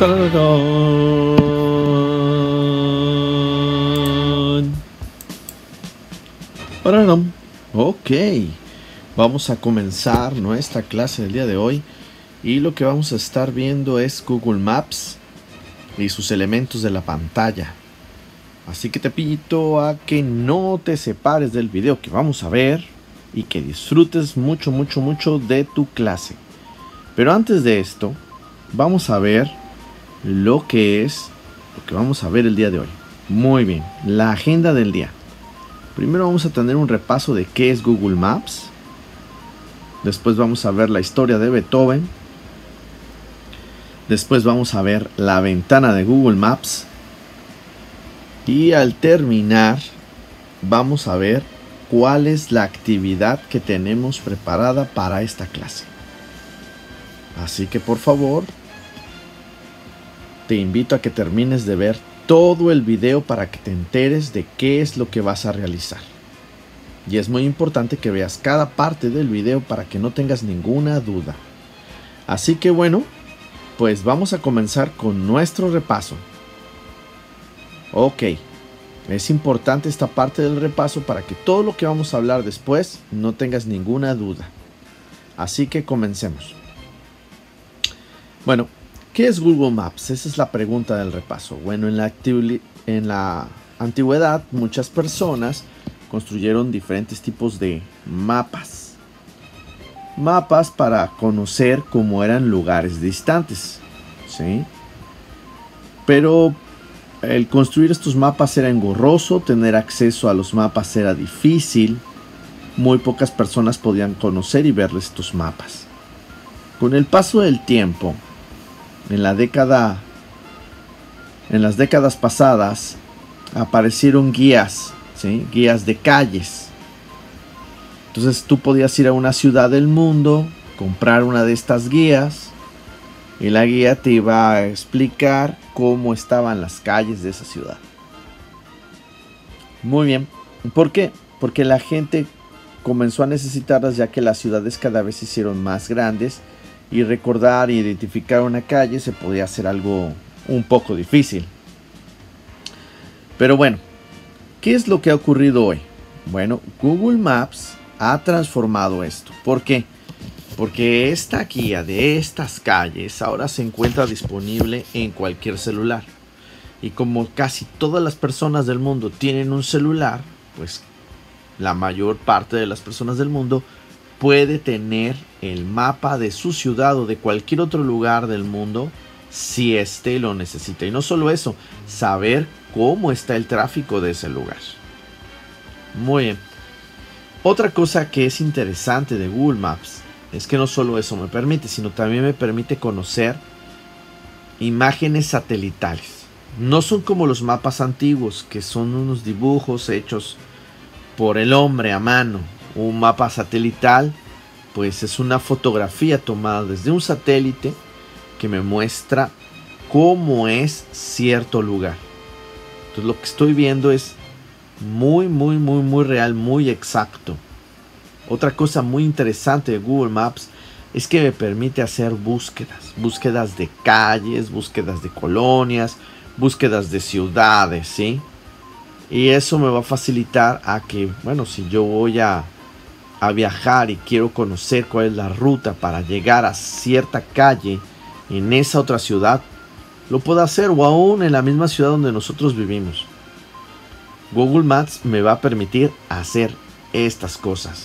¡Tararán! ¡Tararán! Ok, vamos a comenzar nuestra clase del día de hoy y lo que vamos a estar viendo es Google Maps y sus elementos de la pantalla. Así que te pido a que no te separes del video que vamos a ver y que disfrutes mucho de tu clase. Pero antes de esto, vamos a ver lo que vamos a ver el día de hoy. Muy bien, la agenda del día. Primero vamos a tener un repaso de qué es Google Maps. Después vamos a ver la historia de Beethoven. Después vamos a ver la ventana de Google Maps. Y al terminar, vamos a ver cuál es la actividad que tenemos preparada para esta clase. Así que por favor, te invito a que termines de ver todo el video para que te enteres de qué es lo que vas a realizar. Y es muy importante que veas cada parte del video para que no tengas ninguna duda. Así que bueno, pues vamos a comenzar con nuestro repaso. Ok, es importante esta parte del repaso para que todo lo que vamos a hablar después no tengas ninguna duda. Así que comencemos. Bueno, ¿qué es Google Maps? Esa es la pregunta del repaso. Bueno, en la antigüedad muchas personas construyeron diferentes tipos de mapas. Mapas para conocer cómo eran lugares distantes, ¿sí? Pero el construir estos mapas era engorroso, tener acceso a los mapas era difícil. Muy pocas personas podían conocer y ver estos mapas. Con el paso del tiempo, en las décadas pasadas aparecieron guías, ¿sí? Guías de calles. Entonces tú podías ir a una ciudad del mundo, comprar una de estas guías y la guía te iba a explicar cómo estaban las calles de esa ciudad. Muy bien. ¿Por qué? Porque la gente comenzó a necesitarlas ya que las ciudades cada vez se hicieron más grandes y recordar e identificar una calle se podía hacer algo un poco difícil. Pero bueno, ¿qué es lo que ha ocurrido hoy? Bueno, Google Maps ha transformado esto. ¿Por qué? Porque esta guía de estas calles ahora se encuentra disponible en cualquier celular. Y como casi todas las personas del mundo tienen un celular, pues la mayor parte de las personas del mundo puede tener el mapa de su ciudad o de cualquier otro lugar del mundo si éste lo necesita. Y no solo eso, saber cómo está el tráfico de ese lugar. Muy bien. Otra cosa que es interesante de Google Maps es que no solo eso me permite, sino también me permite conocer imágenes satelitales. No son como los mapas antiguos, que son unos dibujos hechos por el hombre a mano. Un mapa satelital, pues es una fotografía tomada desde un satélite que me muestra cómo es cierto lugar. Entonces lo que estoy viendo es muy real, muy exacto. Otra cosa muy interesante de Google Maps es que me permite hacer búsquedas de calles, búsquedas de colonias, búsquedas de ciudades, ¿sí? Y eso me va a facilitar a que, bueno, si yo voy a viajar y quiero conocer cuál es la ruta para llegar a cierta calle en esa otra ciudad, lo puedo hacer, o aún en la misma ciudad donde nosotros vivimos. Google Maps me va a permitir hacer estas cosas.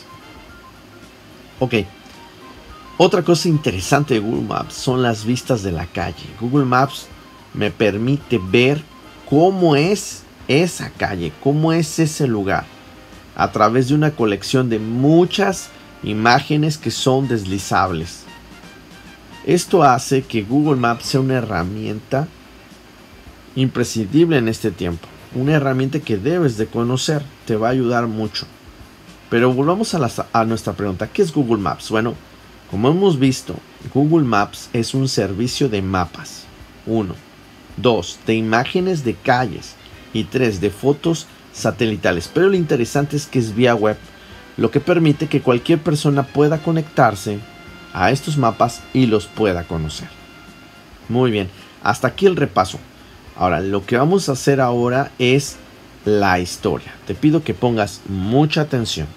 Ok, otra cosa interesante de Google Maps son las vistas de la calle. Google Maps me permite ver cómo es esa calle, cómo es ese lugar, a través de una colección de muchas imágenes que son deslizables. Esto hace que Google Maps sea una herramienta imprescindible en este tiempo. Una herramienta que debes de conocer, te va a ayudar mucho. Pero volvamos a nuestra pregunta, ¿qué es Google Maps? Bueno, como hemos visto, Google Maps es un servicio de mapas. 1, 2, de imágenes de calles y 3, de fotos satelitales. Pero lo interesante es que es vía web, lo que permite que cualquier persona pueda conectarse a estos mapas y los pueda conocer. Muy bien, Hasta aquí el repaso. Ahora, lo que vamos a hacer ahora es la historia. Te pido que pongas mucha atención.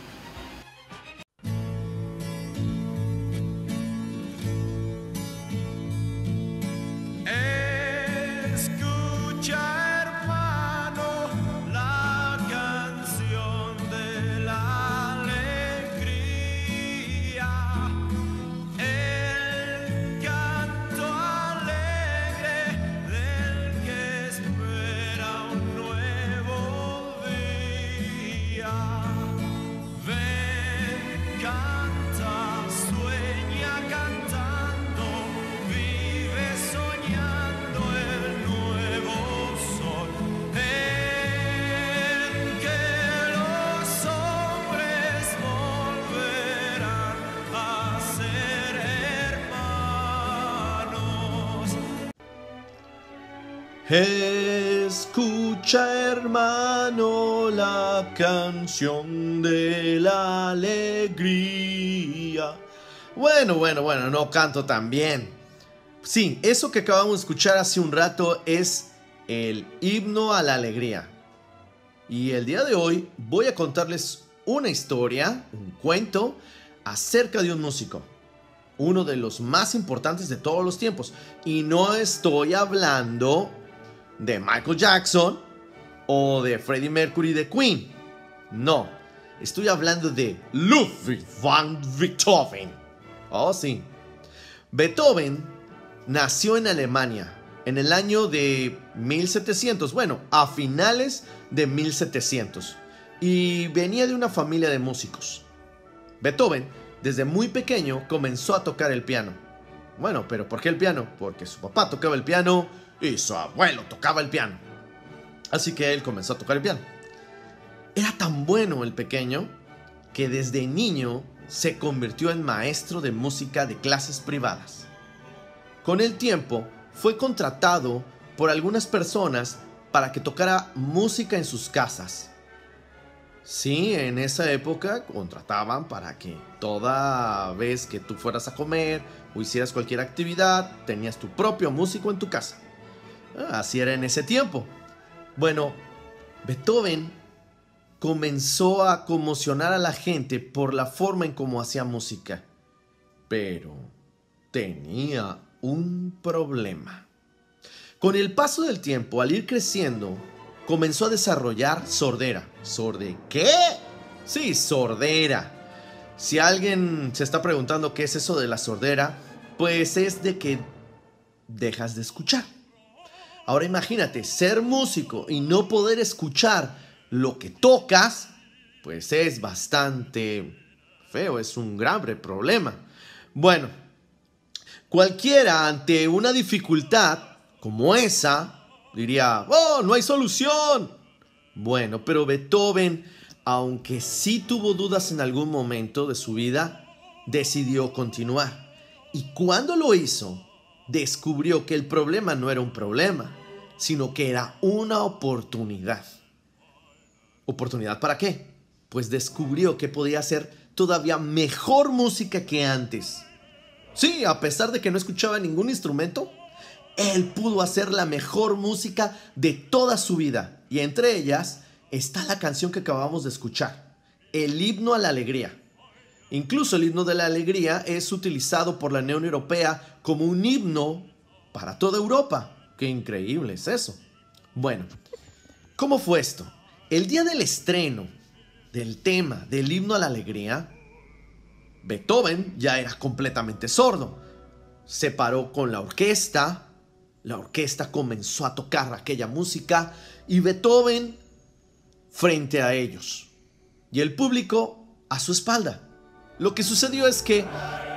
Escucha, hermano, la canción de la alegría. Bueno, no canto tan bien. Sí, eso que acabamos de escuchar hace un rato es el himno a la alegría. Y el día de hoy voy a contarles una historia, un cuento, acerca de un músico. Uno de los más importantes de todos los tiempos. Y no estoy hablando de Michael Jackson o de Freddie Mercury de Queen. No, estoy hablando de Ludwig van Beethoven. Oh, sí. Beethoven nació en Alemania en el año de 1700, bueno, a finales de 1700, y venía de una familia de músicos. Beethoven, desde muy pequeño, comenzó a tocar el piano. Bueno, pero ¿por qué el piano? Porque su papá tocaba el piano y su abuelo tocaba el piano. Así que él comenzó a tocar el piano. Era tan bueno el pequeño que desde niño se convirtió en maestro de música de clases privadas. Con el tiempo fue contratado por algunas personas para que tocara música en sus casas. Sí, en esa época contrataban para que toda vez que tú fueras a comer o hicieras cualquier actividad, tenías tu propio músico en tu casa. Así era en ese tiempo. Bueno, Beethoven comenzó a conmocionar a la gente por la forma en cómo hacía música. Pero tenía un problema. Con el paso del tiempo, al ir creciendo, comenzó a desarrollar sordera. ¿Sorde qué? Sí, sordera. Si alguien se está preguntando qué es eso de la sordera, pues es de que dejas de escuchar. Ahora imagínate, ser músico y no poder escuchar lo que tocas, pues es bastante feo, es un grave problema. Bueno, cualquiera ante una dificultad como esa diría, ¡oh, no hay solución! Bueno, pero Beethoven, aunque sí tuvo dudas en algún momento de su vida, decidió continuar. Y cuando lo hizo, descubrió que el problema no era un problema, sino que era una oportunidad. ¿Oportunidad para qué? Pues descubrió que podía hacer todavía mejor música que antes. Sí, a pesar de que no escuchaba ningún instrumento, él pudo hacer la mejor música de toda su vida. Y entre ellas está la canción que acabamos de escuchar, el himno a la alegría. Incluso el himno de la alegría es utilizado por la Unión Europea como un himno para toda Europa. ¡Qué increíble es eso! Bueno, ¿cómo fue esto? El día del estreno del tema del himno a la alegría, Beethoven ya era completamente sordo. Se paró con la orquesta comenzó a tocar aquella música y Beethoven frente a ellos y el público a su espalda. Lo que sucedió es que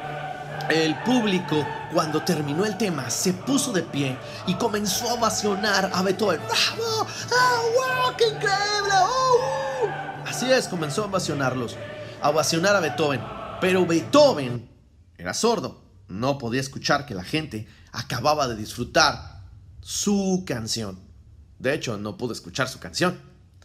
el público, cuando terminó el tema, se puso de pie y comenzó a ovacionar a Beethoven. ¡Bravo! ¡Oh, wow! ¡Qué increíble! ¡Oh! Así es, comenzó a ovacionar a Beethoven. Pero Beethoven era sordo, no podía escuchar que la gente acababa de disfrutar su canción. De hecho, no pudo escuchar su canción.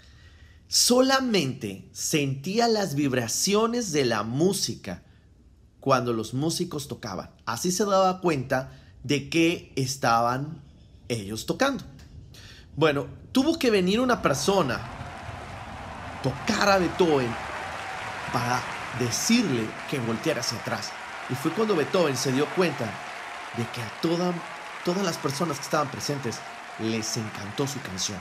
Solamente sentía las vibraciones de la música cuando los músicos tocaban. Así se daba cuenta de qué estaban ellos tocando. Bueno, tuvo que venir una persona, tocar a Beethoven para decirle que volteara hacia atrás. Y fue cuando Beethoven se dio cuenta de que a todas las personas que estaban presentes les encantó su canción.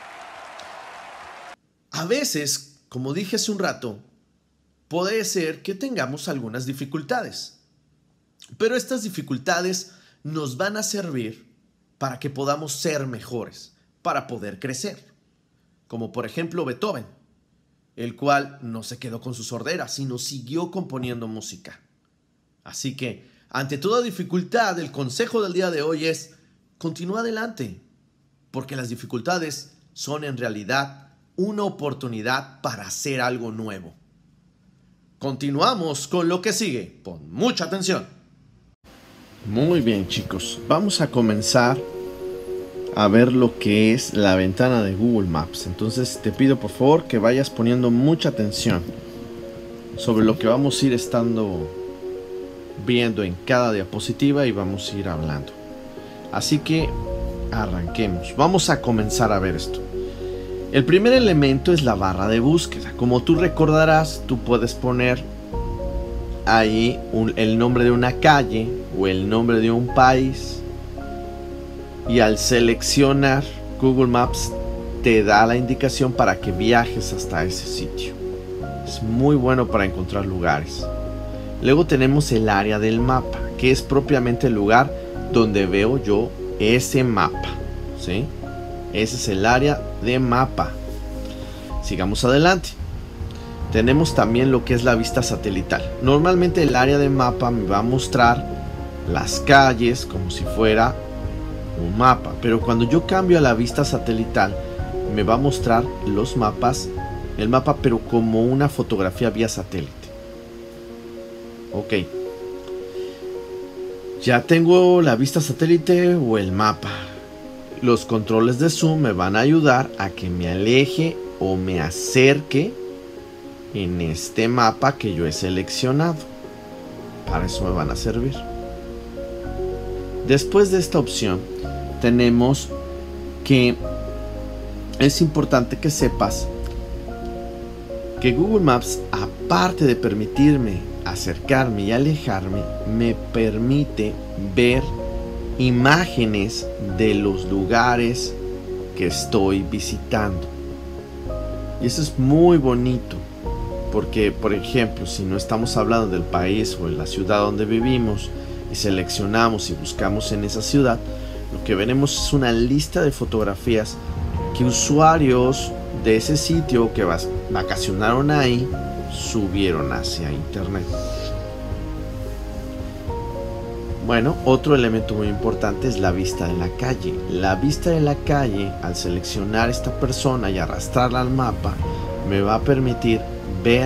A veces, como dije hace un rato, puede ser que tengamos algunas dificultades, pero estas dificultades nos van a servir para que podamos ser mejores, para poder crecer. Como por ejemplo Beethoven, el cual no se quedó con su sordera, sino siguió componiendo música. Así que, ante toda dificultad, el consejo del día de hoy es: continúa adelante, porque las dificultades son en realidad una oportunidad para hacer algo nuevo. Continuamos con lo que sigue. Pon mucha atención. Muy bien, chicos, vamos a comenzar a ver lo que es la ventana de Google Maps. Entonces te pido por favor que vayas poniendo mucha atención sobre lo que vamos a ir estando viendo en cada diapositiva y vamos a ir hablando. Así que arranquemos. Vamos a comenzar a ver esto. El primer elemento es la barra de búsqueda. Como tú recordarás, tú puedes poner ahí el nombre de una calle o el nombre de un país, y al seleccionar, Google Maps te da la indicación para que viajes hasta ese sitio. Es muy bueno para encontrar lugares. Luego tenemos el área del mapa, que es propiamente el lugar donde veo yo ese mapa, ¿sí? Ese es el área de mapa. Sigamos adelante. Tenemos también lo que es la vista satelital. Normalmente el área de mapa me va a mostrar las calles como si fuera un mapa, pero cuando yo cambio a la vista satelital me va a mostrar los mapas, el mapa pero como una fotografía vía satélite. Ok, ya tengo la vista satélite o el mapa. Los controles de zoom me van a ayudar a que me aleje o me acerque en este mapa que yo he seleccionado. Para eso me van a servir. Después de esta opción tenemos que es importante que sepas que Google Maps, aparte de permitirme acercarme y alejarme, me permite ver imágenes de los lugares que estoy visitando. Y eso es muy bonito, porque por ejemplo, si no estamos hablando del país o de la ciudad donde vivimos y seleccionamos y buscamos en esa ciudad, lo que veremos es una lista de fotografías que usuarios de ese sitio que vacacionaron ahí subieron hacia internet. Bueno, otro elemento muy importante es la vista de la calle. La vista de la calle, al seleccionar esta persona y arrastrarla al mapa, me va a permitir ver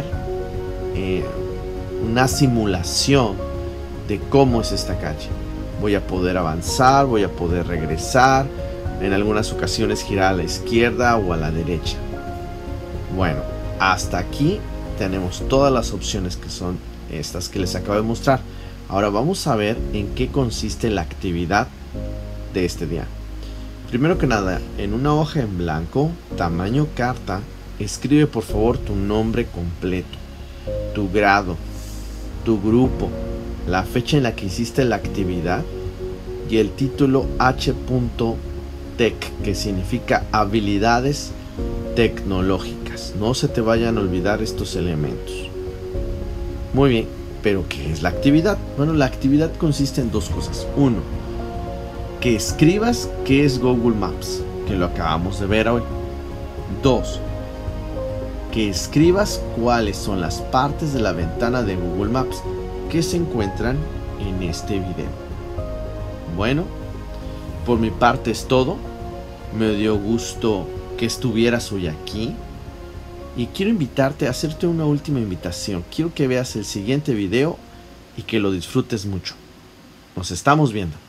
una simulación de cómo es esta calle. Voy a poder avanzar, voy a poder regresar, en algunas ocasiones girar a la izquierda o a la derecha. Bueno, hasta aquí tenemos todas las opciones que son estas que les acabo de mostrar. Ahora vamos a ver en qué consiste la actividad de este día. Primero que nada, en una hoja en blanco, tamaño carta, escribe por favor tu nombre completo, tu grado, tu grupo, la fecha en la que hiciste la actividad y el título H.Tech, que significa habilidades tecnológicas. No se te vayan a olvidar estos elementos. Muy bien, pero ¿qué es la actividad? Bueno, la actividad consiste en dos cosas. Uno, que escribas qué es Google Maps, que lo acabamos de ver hoy. Dos, que escribas cuáles son las partes de la ventana de Google Maps que se encuentran en este video. Bueno, por mi parte es todo. Me dio gusto que estuvieras hoy aquí y quiero invitarte a hacerte una última invitación. Quiero que veas el siguiente video y que lo disfrutes mucho. Nos estamos viendo.